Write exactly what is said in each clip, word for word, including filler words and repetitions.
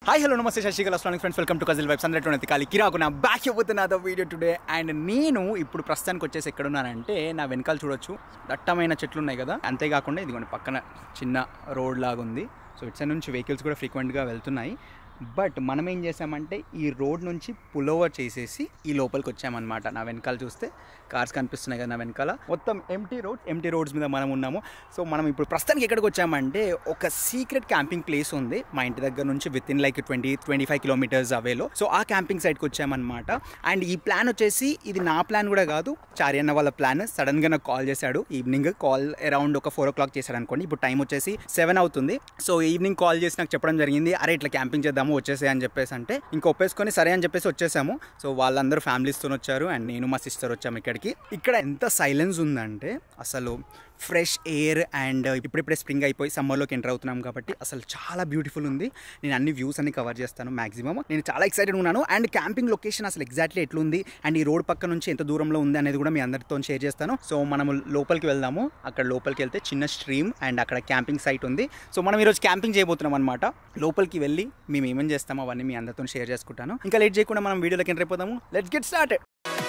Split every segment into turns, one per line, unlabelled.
Hi, hello, namaste, shashikala, astronomic friends, welcome to Kazil Vibes. అందరూ ఎత్తికాలి కిరాకు నా back with another video today. And నేను ఇప్పుడు ప్రస్తుతానికి వచ్చేసి ఎక్కడ ఉన్నానంటే నా వెనకాల చూడొచ్చు దట్టమైన చెట్లు ఉన్నాయి కదా, అంతేకాకుండా ఇదిగోండి పక్కన చిన్న రోడ్ లాగా ఉంది. సో ఇట్స్ నుంచి వెహికల్స్ కూడా ఫ్రీక్వెంట్గా వెళ్తున్నాయి. బట్ మనం ఏం చేసామంటే ఈ రోడ్ నుంచి పుల్ ఓవర్ చేసేసి ఈ లోపలికి వచ్చామన్నమాట. నా వెనకాల చూస్తే కార్స్ కనిపిస్తున్నాయి కదా, నా వెనకాల మొత్తం ఎంటీ రోడ్ ఎంటీ రోడ్స్ మీద మనం ఉన్నాము. సో మనం ఇప్పుడు ప్రస్తుతానికి ఎక్కడికి వచ్చామంటే ఒక సీక్రెట్ క్యాంపింగ్ ప్లేస్ ఉంది మా ఇంటి దగ్గర నుంచి within like twenty twenty five kilometres అవేలో. సో ఆ క్యాంపింగ్ సైట్కి వచ్చామన్నమాట. అండ్ ఈ ప్లాన్ వచ్చేసి ఇది నా ప్లాన్ కూడా కాదు, చారి అన్న వాళ్ళ ప్లాన్. సడన్గా నాకు కాల్ చేశాడు ఈవినింగ్, కాల్ అరౌండ్ ఒక ఫోర్ ఓ క్లాక్ చేశాడు అనుకోండి. ఇప్పుడు టైం వచ్చేసి సెవెన్ అవుతుంది. సో ఈవినింగ్ కాల్ చేసి నాకు చెప్పడం జరిగింది, అరే ఇట్లా క్యాంపింగ్ చేద్దాము వచ్చేసే అని చెప్పేసి అంటే ఇంకా ఒప్పేసుకొని సరే అని చెప్పేసి వచ్చేసాము. సో వాళ్ళందరూ ఫ్యామిలీస్తో వచ్చారు అండ్ నేను మా సిస్టర్ వచ్చాము ఇక్కడికి. ఇక్కడ ఎంత సైలెన్స్ ఉందంటే అసలు ఫ్రెష్ ఎయిర్ అండ్ ఇప్పుడిప్పుడే స్ప్రింగ్ అయిపోయి సమ్మర్లోకి ఎంటర్ అవుతున్నాం కాబట్టి అసలు చాలా బ్యూటిఫుల్ ఉంది. నేను అన్ని వ్యూస్ అన్ని కవర్ చేస్తాను మ్యాక్సిమం. నేను చాలా ఎక్సైటెడ్ ఉన్నాను. అండ్ క్యాంపింగ్ లొకేషన్ అసలు ఎగ్జాక్ట్లీ ఎట్లుంది అండ్ ఈ రోడ్ పక్క నుంచి ఎంత దూరంలో ఉంది అనేది కూడా మీ అందరితో షేర్ చేస్తాను. సో మనము లోపలికి వెళ్దాము. అక్కడ లోపలికి వెళ్తే చిన్న స్ట్రీమ్ అండ్ అక్కడ క్యాంపింగ్ సైట్ ఉంది. సో మనం ఈరోజు క్యాంపింగ్ చేయబోతున్నాం అనమాట. లోపలికి వెళ్ళి మేము ఏమేమి చేస్తామో అవన్నీ మీ అందరితో షేర్ చేసుకుంటాను. ఇంకా లేట్ చేయకుండా మనం వీడియోలోకి ఎంటర్ అయిపోతాము. Let's get started.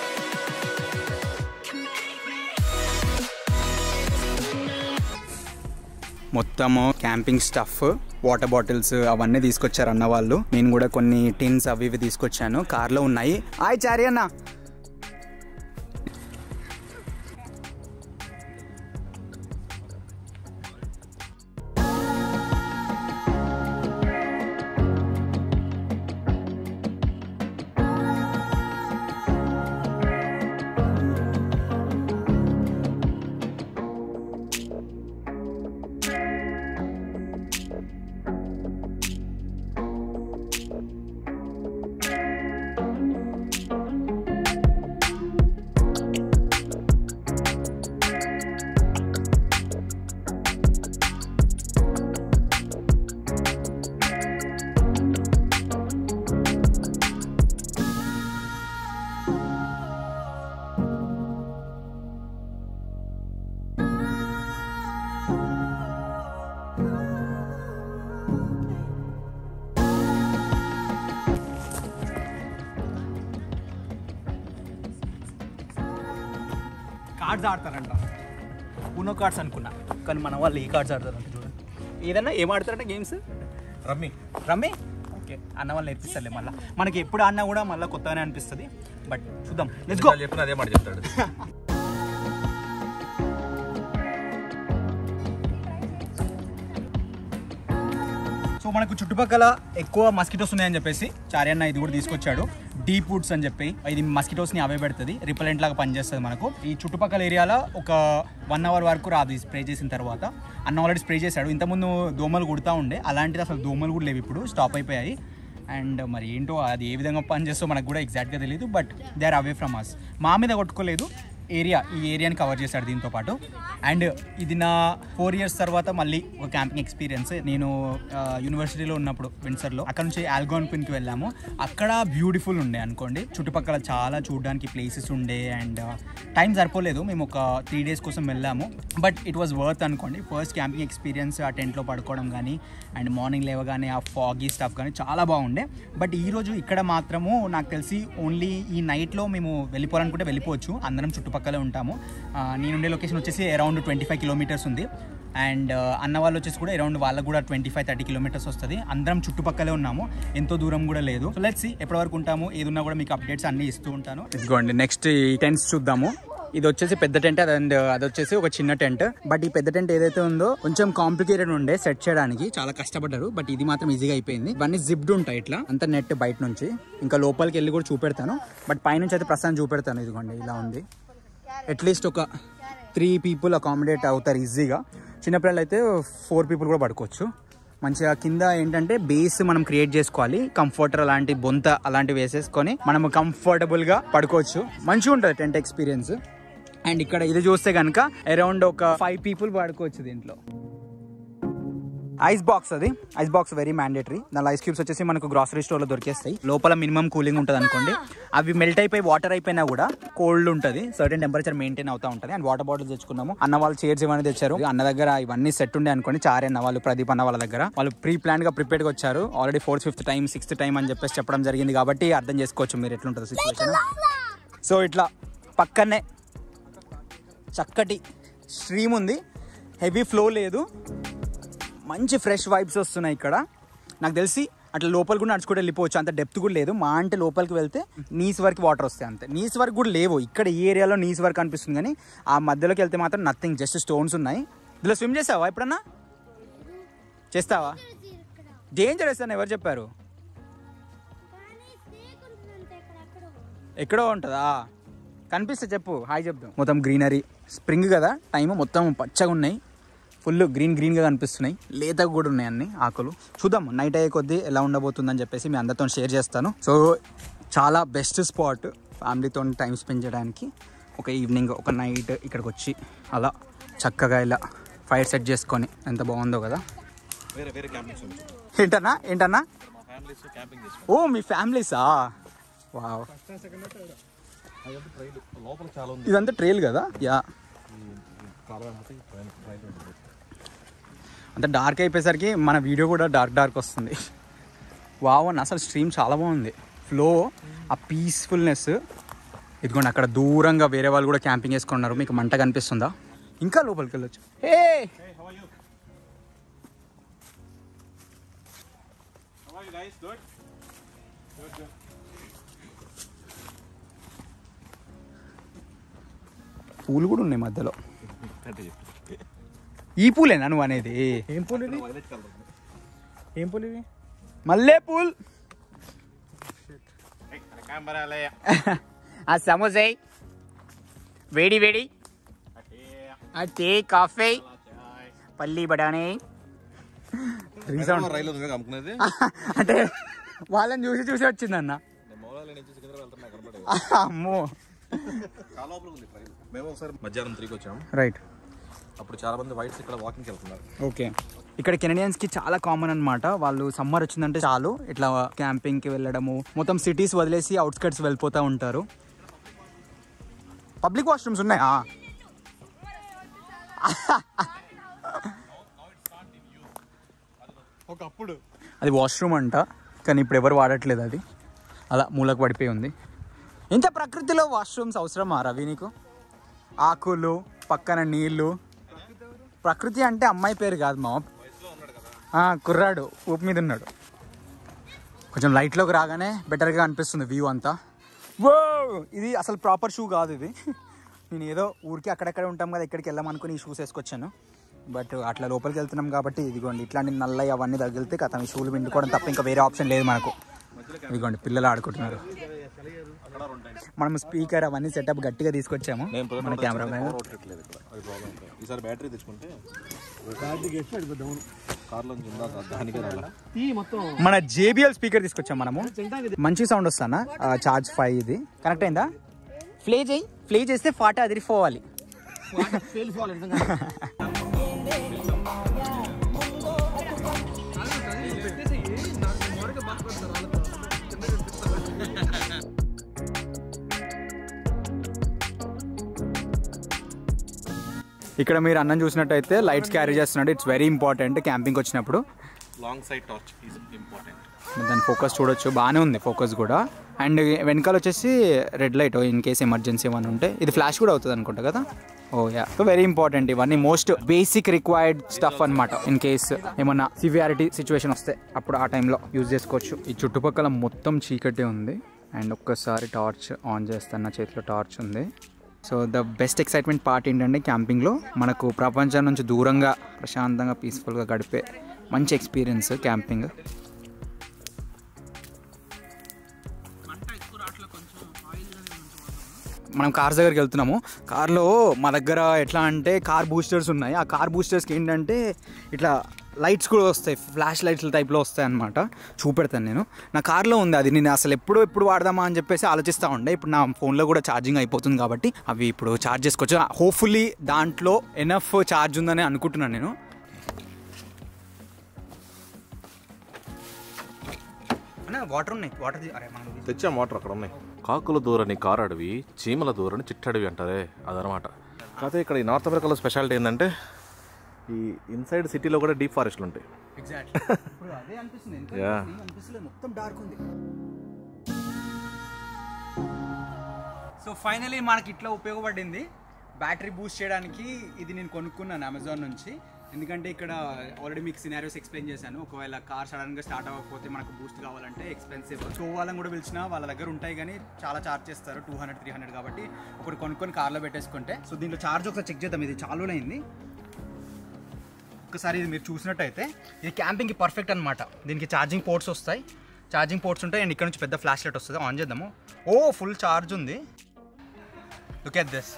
మొత్తము క్యాంపింగ్ స్టఫ్, వాటర్ బాటిల్స్ అవన్నీ తీసుకొచ్చారు అన్న వాళ్ళు. నేను కూడా కొన్ని టిన్స్ అవి ఇవి తీసుకొచ్చాను, కార్లో ఉన్నాయి. హాయ్ చారి అన్న. కార్డ్స్ ఆడతారంట, పూనో కార్డ్స్ అనుకున్నా కానీ మన వాళ్ళు ఈ కార్డ్స్ ఆడతారంట. చూడండి ఏదన్నా ఏం ఆడతారంట గేమ్స్, రమ్మీ రమ్మీ ఓకే అన్న వాళ్ళు నేర్పిస్తారులే. మళ్ళీ మనకి ఎప్పుడు ఆడినా కూడా మళ్ళీ కొత్తగానే అనిపిస్తుంది. బట్ చూద్దాం, లెట్స్ గో.
చెప్పిన అదే మాట చెప్తాడు.
సో మనకు చుట్టుపక్కల ఎక్కువ మస్కిటోస్ ఉన్నాయని చెప్పేసి చారి అన్న ఇది కూడా తీసుకొచ్చాడు, డీప్ వుడ్స్ అని చెప్పి. ఇది మస్కిటోస్ని అవే పెడుతుంది, రిపెలెంట్ లాగా పనిచేస్తుంది మనకు. ఈ చుట్టుపక్కల ఏరియాలో ఒక వన్ అవర్ వరకు రాదు స్ప్రే చేసిన తర్వాత. అన్న ఆల్రెడీ స్ప్రే చేశాడు. ఇంతకుముందు దోమలు కుడుతూ ఉండే, అలాంటిది అసలు దోమలు కూడా లేవు, ఇప్పుడు స్టాప్ అయిపోయాయి. అండ్ మరి ఏంటో అది ఏ విధంగా పనిచేస్తో మనకు కూడా ఎగ్జాక్ట్గా తెలియదు. But they are away from us. మా మీద కొట్టుకోలేదు, ఏరియా ఈ ఏరియాని కవర్ చేశాడు దీంతో పాటు. అండ్ ఇది నా ఫోర్ ఇయర్స్ తర్వాత మళ్ళీ ఒక క్యాంపింగ్ ఎక్స్పీరియన్స్. నేను యూనివర్సిటీలో ఉన్నప్పుడు విండ్సర్లో, అక్కడ నుంచి ఆల్గోన్పిన్కి వెళ్ళాము. అక్కడ బ్యూటిఫుల్ ఉండే అనుకోండి, చుట్టుపక్కల చాలా చూడడానికి ప్లేసెస్ ఉండే. అండ్ టైం సరిపోలేదు, మేము ఒక త్రీ డేస్ కోసం వెళ్ళాము. బట్ ఇట్ వాజ్ వర్త్ అనుకోండి. ఫస్ట్ క్యాంపింగ్ ఎక్స్పీరియన్స్, ఆ టెంట్లో పడుకోవడం కానీ అండ్ మార్నింగ్ లేవగానే ఆ ఫాగీ స్టఫ్ కానీ చాలా బాగుండే. బట్ ఈరోజు ఇక్కడ మాత్రము నాకు తెలిసి ఓన్లీ ఈ నైట్లో మేము వెళ్ళిపోవాలనుకుంటే వెళ్ళిపోవచ్చు, అందరం చుట్టుపక్కల ఉంటాము. నేనుండే లొకేషన్ వచ్చేసి అరౌండ్ ట్వంటీ ఫైవ్ కిలోమీటర్స్ ఉంది. అండ్ అన్న వాళ్ళు వచ్చేసి కూడా అరౌండ్ వాళ్ళకు కూడా ట్వంటీ ఫైవ్ థర్టీ కిలోమీటర్స్ వస్తుంది. అందరం చుట్టుపక్కలే ఉన్నాము, ఎంతో దూరం కూడా లేదు. సో లెట్స్ సీ ఎప్పటి వరకు ఉంటాము, ఏదున్నా కూడా మీకు అప్డేట్స్ అన్ని ఇస్తూ ఉంటాను. ఇదిగోండి నెక్స్ట్ ఈ టెంట్స్ చూద్దాము. ఇది వచ్చేసి పెద్ద టెంట్, అండ్ అది వచ్చేసి ఒక చిన్న టెంట్. బట్ ఈ పెద్ద టెంట్ ఏదైతే ఉందో కొంచెం కాంప్లికేటెడ్ ఉండే సెట్ చేయడానికి, చాలా కష్టపడ్డారు. బట్ ఇది మాత్రం ఈజీగా అయిపోయింది. ఇవన్నీ జిప్డ్ ఉంటాయి ఇట్లా, అంత నెట్ బయట నుంచి. ఇంకా లోపలికి వెళ్ళి కూడా చూపెడతాను, బట్ పైనుంచి అయితే ప్రస్తుతం చూపెడతాను. ఇదిగోండి ఇలా ఉంది. అట్లీస్ట్ ఒక త్రీ పీపుల్ అకామిడేట్ అవుతారు ఈజీగా. చిన్నపిల్లలు అయితే ఫోర్ పీపుల్ కూడా పడుకోవచ్చు మంచిగా. కింద ఏంటంటే బేస్ మనం క్రియేట్ చేసుకోవాలి, కంఫర్టర్ అలాంటి బొంత అలాంటివి వేసేసుకొని మనం కంఫర్టబుల్గా పడుకోవచ్చు. మంచిగా ఉంటుంది టెంట్ ఎక్స్పీరియన్స్. అండ్ ఇక్కడ ఇది చూస్తే కనుక అరౌండ్ ఒక ఫైవ్ పీపుల్ పడుకోవచ్చు దీంట్లో. ఐస్ బాక్స్ అది ఐస్ బాక్స్ వెరీ మ్యాండేటరీ. దాని ఐస్ క్యూబ్స్ వచ్చేసి మనకు గ్రాసరీ స్టోర్లో దొరికేస్తాయి. లోపల మినిమం కూలింగ్ ఉంటుంది అనుకోండి. అవి మెల్ట్ అయిపోయి వాటర్ అయిపోయినా కూడా కోల్డ్ ఉంటుంది, సర్టెన్ టెంపరేచర్ మెయింటైన్ అవుతా ఉంటుంది. అండ్ వాటర్ బాటిల్స్ తెచ్చుకున్నాము. అన్న వాళ్ళు చైర్స్ ఇవన్నీ తెచ్చారు. అన్న దగ్గర ఇవన్నీ సెట్ ఉండే అనుకోండి. చారే అన్న వాళ్ళు, ప్రదీప్ అన్న వాళ్ళ దగ్గర వాళ్ళు ప్రీ ప్లాన్ గా ప్రిపేర్డ్ గా వచ్చారు. Already fourth fifth time sixth time అని చెప్పేసి చెప్పడం జరిగింది కాబట్టి అర్థం చేసుకోవచ్చు మీరు ఎట్లుంటుంది సిచ్యువేషన్. సో ఇట్లా పక్కనే చక్కటి స్ట్రీమ్ ఉంది, హెవీ ఫ్లో లేదు, మంచి ఫ్రెష్ వైబ్స్ వస్తున్నాయి ఇక్కడ. నాకు తెలిసి అట్లా లోపలికి కూడా నడుచుకుంటూ వెళ్ళిపోవచ్చు, అంత డెప్త్ కూడా లేదు. మా అంటే లోపలికి వెళ్తే నీస్ వరకు వాటర్ వస్తాయి అంతే. నీస్ వరకు కూడా లేవు ఇక్కడ, ఈ ఏరియాలో నీస్ వరకు అనిపిస్తుంది కానీ ఆ మధ్యలోకి వెళ్తే మాత్రం నథింగ్, జస్ట్ స్టోన్స్ ఉన్నాయి. ఇందులో స్విమ్ చేస్తావా ఎప్పుడన్నా? చేస్తావా? డేంజరస్ అని ఎవరు చెప్పారు? ఎక్కడో ఉంటుందా? కనిపిస్తే చెప్పు, హాయ్ చెప్దాం. మొత్తం గ్రీనరీ, స్ప్రింగ్ కదా టైం, మొత్తం పచ్చగా ఉన్నాయి, ఫుల్ గ్రీన్ గ్రీన్గా కనిపిస్తున్నాయి, లేతగా కూడా ఉన్నాయి అన్ని ఆకులు. చూద్దాం నైట్ అయ్యే కొద్దీ ఎలా ఉండబోతుందని చెప్పేసి మీ అందరితో షేర్ చేస్తాను. సో చాలా బెస్ట్ స్పాట్ ఫ్యామిలీతో టైం స్పెండ్ చేయడానికి. ఒక ఈవినింగ్ ఒక నైట్ ఇక్కడికి వచ్చి అలా చక్కగా ఇలా ఫైర్ సెట్ చేసుకొని ఎంత బాగుందో కదా. ఏంటన్నా ఏంటన్నా ఓ మీ ఫ్యామిలీసా? వావ్, ఇదంతా ట్రైల్ కదా. యా, అంత డార్క్ అయిపోయేసరికి మన వీడియో కూడా డార్క్ డార్క్ వస్తుంది. వావ్ అన్న, అసలు స్ట్రీమ్ చాలా బాగుంది, ఫ్లో, ఆ పీస్ఫుల్నెస్. ఇదిగోండి అక్కడ దూరంగా వేరే వాళ్ళు కూడా క్యాంపింగ్ వేసుకున్నారు. మీకు మంట కనిపిస్తుందా? ఇంకా లోపలికి వెళ్ళొచ్చు. ఏ పూలు కూడా ఉన్నాయి మధ్యలో. ఈ పూలేనా నువ్వు అనేది?
ఏం పూలు ఇది? ఏం పూలు ఇవి?
మల్లె పూల్. ఆ సమోసా వేడి వేడి, టీ కాఫీ, పల్లి బఠానీ. అంటే వాళ్ళని చూసి చూసి వచ్చిందన్న. అమ్మో,
మేము ఒకసారి మధ్యాహ్నం త్రీకి వచ్చాము.
రైట్.
అప్పుడు చాలా మంది వైట్స్ ఇక్కడ వాకింగ్కి వెళ్తున్నారు.
ఓకే, ఇక్కడ కెనడియన్స్ కి చాలా కామన్ అనమాట. వాళ్ళు సమ్మర్ వచ్చిందంటే చాలు ఇట్లా క్యాంపింగ్ కి వెళ్ళడము, మొత్తం సిటీస్ వదిలేసి అవుట్స్కట్స్ వెళ్ళిపోతూ ఉంటారు. పబ్లిక్ వాష్రూమ్స్ ఉన్నాయా?
ఒకప్పుడు
అది వాష్రూమ్ అంట, కానీ ఇప్పుడు ఎవరు వాడట్లేదు. అది అలా మూలకు పడిపోయి ఉంది. ఇంత ప్రకృతిలో వాష్రూమ్స్ అవసరమా రవి నీకు? ఆకులు, పక్కన నీళ్ళు. ప్రకృతి అంటే అమ్మాయి పేరు కాదు మా, కుర్రాడు ఊపి మీద ఉన్నాడు. కొంచెం లైట్లోకి రాగానే బెటర్గా అనిపిస్తుంది వ్యూ అంతా. వో, ఇది అసలు ప్రాపర్ షూ కాదు ఇది. నేను ఏదో ఊరికి అక్కడక్కడ ఉంటాం కదా, ఇక్కడికి వెళ్ళామనుకుని ఈ షూస్ వేసుకొచ్చాను. బట్ అట్లా లోపలికి వెళ్తున్నాం కాబట్టి ఇదిగోండి ఇట్లాంటి నల్లయి అవన్నీ తగిలితే కథ ఈ షూలు పిండుకోవడం తప్ప ఇంకా వేరే ఆప్షన్ లేదు మనకు. ఇదిగోండి పిల్లలు ఆడుకుంటున్నారు. మనం స్పీకర్ అవన్నీ సెటప్ గట్టిగా తీసుకొచ్చాము. మన కెమెరా
బ్యాటరీ తెచ్చుకుంటే
మన జేబిఎల్ స్పీకర్ తీసుకొచ్చాం మనము. మంచి సౌండ్ వస్తానా? చార్జ్ ఫైవ్ ఇది కనెక్ట్ అయిందా? ప్లే చేయి, ప్లే చేస్తే ఫాట అదిరిపోవాలి. ఇక్కడ మీరు అన్నం చూసినట్టయితే లైట్స్ క్యారీ చేస్తున్నాడు. ఇట్స్ వెరీ ఇంపార్టెంట్ క్యాంపింగ్ వచ్చినప్పుడు.
Long side torch is important.
దాని ఫోకస్ చూడొచ్చు, బాగానే ఉంది ఫోకస్ కూడా. అండ్ వెనకాల వచ్చేసి red light in case emergency ఏమైనా ఉంటే. ఇది ఫ్లాష్ కూడా అవుతుంది అనుకుంటా కదా. Oh yeah, so very important. ఇవన్నీ మోస్ట్ బేసిక్ రిక్వైర్డ్ స్టఫ్ అనమాట. ఇన్ కేస్ ఏమన్నా సివియారిటీ సిచ్యువేషన్ వస్తే అప్పుడు ఆ టైంలో యూజ్ చేసుకోవచ్చు. ఈ చుట్టుపక్కల మొత్తం చీకటి ఉంది. అండ్ ఒక్కసారి టార్చ్ ఆన్ చేస్తాను, చేతిలో టార్చ్ ఉంది. So the best excitement part ఏంటంటే క్యాంపింగ్లో మనకు ప్రపంచం నుంచి దూరంగా ప్రశాంతంగా పీస్ఫుల్గా గడిపే మంచి ఎక్స్పీరియన్స్ క్యాంపింగ్. మనం కార్స్ దగ్గరికి వెళ్తున్నాము. కార్లో మా దగ్గర ఎట్లా అంటే కార్ బూస్టర్స్ ఉన్నాయి. ఆ కార్ బూస్టర్స్కి ఏంటంటే ఇట్లా లైట్స్ కూడా వస్తాయి, ఫ్లాష్ లైట్స్ టైప్లో వస్తాయి అనమాట. చూపెడతాను నేను. నా కార్లో ఉంది అది. నేను అసలు ఎప్పుడు ఎప్పుడు వాడదామా అని చెప్పేసి ఆలోచిస్తూ ఉండే. ఇప్పుడు నా ఫోన్లో కూడా ఛార్జింగ్ అయిపోతుంది కాబట్టి అవి ఇప్పుడు ఛార్జ్ చేసుకోవచ్చు. హోప్ఫుల్లీ దాంట్లో ఎనఫ్ ఛార్జ్ ఉందని అనుకుంటున్నాను నేను. వాటర్ ఉన్నాయి వాటర్ అరే మనం
తెచ్చాం వాటర్ అక్కడ ఉన్నాయి. కాకుల దూరని కారు అడవి, చీమల దూరని చిట్టడవి అంటారే అదనమాట. కాకపోతే ఇక్కడ ఈ నార్త్ అమెరికాలో స్పెషాలిటీ ఏంటంటే ఈ ఇన్సైడ్ సిటీలో కూడా డీప్ ఫారెస్ట్లు ఉంటాయి.
ఎగ్జాక్ట్లీ ఇప్పుడు అదే అనిపిస్తుంది. అనిపిస్తుంది మొత్తం డార్క్ ఉంది. సో ఫైనలీ మనకి ఇట్లా ఉపయోగపడింది. బ్యాటరీ బూస్ట్ చేయడానికి ఇది నేను కొనుక్కున్నాను అమెజాన్ నుంచి. ఎందుకంటే ఇక్కడ ఆల్రెడీ మీకు సినారియోస్ ఎక్స్ప్లెయిన్ చేశాను. ఒకవేళ కార్ సడన్గా స్టార్ట్ అవ్వకపోతే మనకు బూస్ట్ కావాలంటే ఎక్స్పెన్సివ్. సో వాళ్ళని కూడా పిలిచినా వాళ్ళ దగ్గర ఉంటాయి కానీ చాలా ఛార్జ్ చేస్తారు, టూ హండ్రెడ్ త్రీ హండ్రెడ్ కాబట్టి ఒకటి కొనుక్కొని కార్లో పెట్టేసుకుంటే. సో దీంట్లో ఛార్జ్ ఒకసారి చెక్ చేద్దాం. ఇది చాలా అయింది. ఒకసారి ఇది మీరు చూసినట్టయితే ఇది క్యాంపింగ్కి పర్ఫెక్ట్ అనమాట. దీనికి ఛార్జింగ్ పోర్ట్స్ వస్తాయి, ఛార్జింగ్ పోర్ట్స్ ఉంటాయి అండ్ ఇక్కడ నుంచి పెద్ద ఫ్లాష్ లైట్ వస్తుంది. ఆన్ చేద్దాము. ఓ ఫుల్ ఛార్జ్ ఉంది. లుక్ ఎట్ దిస్,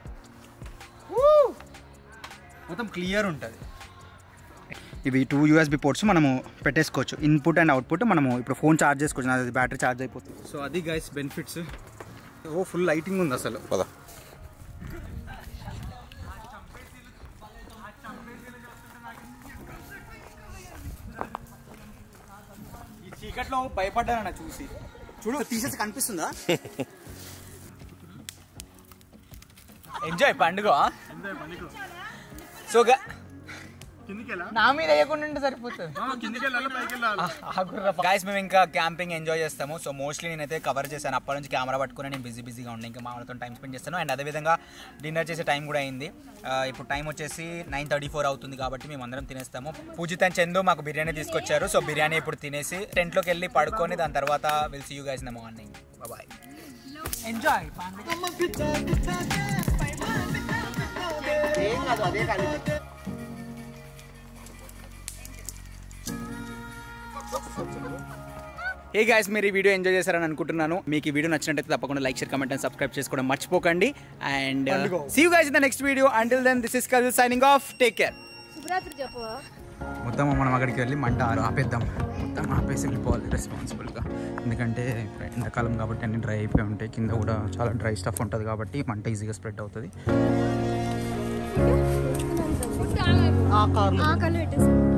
మొత్తం క్లియర్ ఉంటుంది. ఇవి టూ యూఎస్బి పోర్ట్స్ మనము పెట్టేసుకోవచ్చు. ఇన్పుట్ అండ్ అవుట్పుట్ మనము ఇప్పుడు ఫోన్ ఛార్జ్ చేసుకోవచ్చు. అది బ్యాటరీ ఛార్జ్ అయిపోతుంది. సో అది guys benefits. Oh full lighting ఉంది అసలు.
పదా
ఈ చీకట్లో భయపడ్డానన్న చూసి. చూడు తీసేసి కనిపిస్తుందా? ఎంజాయ్ పండుగ. సో నా మీద వేయకుండా సరిపోతుంది. గైస్ మేము ఇంకా క్యాంపింగ్ ఎంజాయ్ చేస్తాము. సో మోస్ట్లీ నేనైతే కవర్ చేశాను. అప్పటి నుంచి కెమెరా పట్టుకుని నేను బిజీ బిజీగా ఉండే. ఇంకా మామూలుతో టైం స్పెండ్ చేస్తాను. అండ్ అదేవిధంగా డిన్నర్ చేసే టైం కూడా అయింది. ఇప్పుడు టైం వచ్చేసి నైన్ థర్టీ ఫోర్ అవుతుంది కాబట్టి మేము అందరం తినేస్తాము. పూజిత్ అండ్ చందు మాకు బిర్యానీ తీసుకొచ్చారు. సో బిర్యానీ ఇప్పుడు తినేసి టెంట్లోకి వెళ్ళి పడుకొని దాని తర్వాత will see you guys in the morning. Bye. Enjoy. ఏం కాదు అదే కాదు. హే గైస్, మీరు ఈ వీడియో ఎంజాయ్ చేశారని అనుకుంటున్నాను. మీకు ఈ వీడియో నచ్చినట్లయితే తప్పకుండా like, share, comment and subscribe చేసుకోవడం మర్చిపోకండి. And see you guys in the next video. Until then this is కజిల్ సైనింగ్ ఆఫ్. Take care.
శుభరాత్రి చెప్పు.
మొత్తం మనం అక్కడికి వెళ్ళి మంట ఆపేద్దాం. మొత్తం ఆపేసి వెళ్ళిపోవాలి రెస్పాన్సిబుల్గా. ఎందుకంటే ఎండాకాలం కాబట్టి అన్ని డ్రై అయిపోయి ఉంటాయి. కింద కూడా చాలా డ్రై స్టఫ్ ఉంటుంది కాబట్టి మంట ఈజీగా స్ప్రెడ్ అవుతుంది.
ఆ కార్లో పెట్టేసి